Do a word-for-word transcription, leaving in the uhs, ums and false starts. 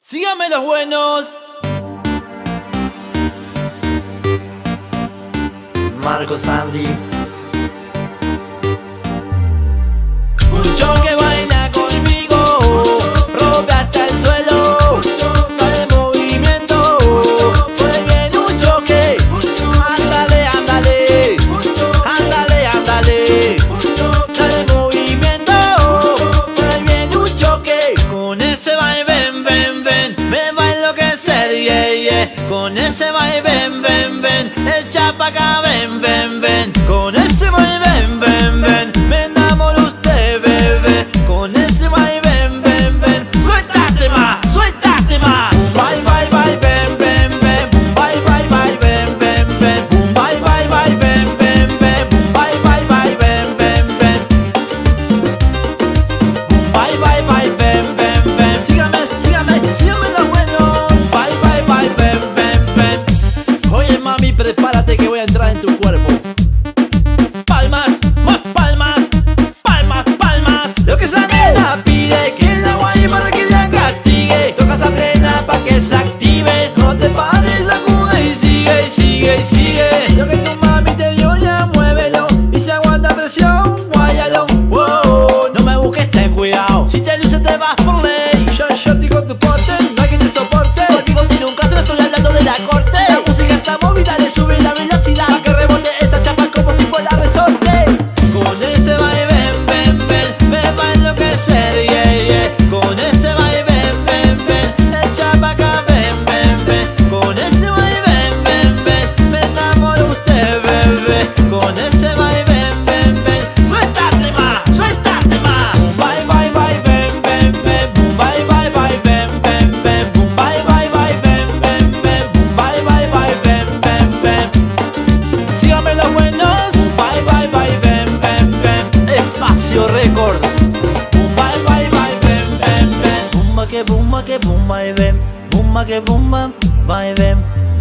Síganme los buenos. Marco Sandy. Mucho que baila conmigo, rompe hasta el suelo, sale movimiento, fue bien un choque. Ándale, ándale, ándale, ándale, sale movimiento, fue bien un choque. Con ese baile, ven, ven, ven, me va a enloquecer, yeah, yeah. Con ese baile, ven, ven, ven, echa pa' acá, ven, ven, ven. Con ese baile, ven, ven, ven, me enamoro usted, bebé. Con ese baile, ven, ven, ven, suéltate más, suéltate más. Bye, bye, bye, ven, ven, ven. Bye, bye, bye, ven, ven, ven. Bye, bye, bye, ven, ven, ven. Bye, bye, bye, ven, ven, ven. Bye, bye, bye, ven, ven, ven. Sígame, sígame, sígame los buenos. Bye, bye, bye, ven, ven, ven. Oye, mami, prepárate que voy a entrar en tu cuerpo. Palmas, más palmas, palmas, palmas. Lo que esa nena pide, que la guay para que la castigue. Toca esa plena pa' que se active. No te pares, sacude y sigue, y sigue, y sigue. Lo que tu mami te dio ya muévelo. Y si aguanta presión, guáyalo. Wow, no me busques, ten cuidado. Si te luces te vas por ley. Yo, yo te con tu porte, no hay quien te soporte. Contigo tiene un caso, no estoy hablando de la corte. La música está movida, le sube la velocidad pa' que rebote esa chapa como si fuera resorte. Con ese baile, ven, ven, ven, me va a enloquecer, yeah, yeah. Con ese baile, ven, ven, ven, echa pa' acá, ven, ven, ven. Con ese baile, ven, ven, ven, me enamoro usted, bebé. Con ese baile, ven, ven, ven, suéltate más, suéltate más. Bye, bye, bye, ven, ven, ven. Bye, bye, bye, ven, ven, ven. Bye, bye, bye, ven, ven, ven. Bye, bye, bye, ven, ven, ven. Síganme los buenos. Bye, bye, bye, ven, ven, ven. Espacio Records. Bye, bye, bye, ven, ven, ven. Bumba que bumba que bumba y ven. Bumba que bumba, bye, ven.